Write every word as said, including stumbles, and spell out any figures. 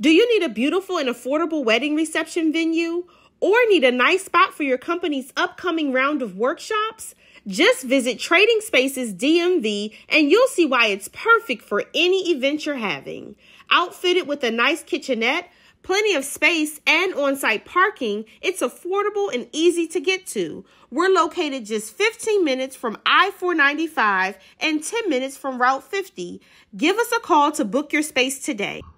Do you need a beautiful and affordable wedding reception venue? Or need a nice spot for your company's upcoming round of workshops? Just visit Trading Spaces D M V and you'll see why it's perfect for any event you're having. Outfitted with a nice kitchenette, plenty of space, and on-site parking, it's affordable and easy to get to. We're located just fifteen minutes from I four ninety-five and ten minutes from Route fifty. Give us a call to book your space today.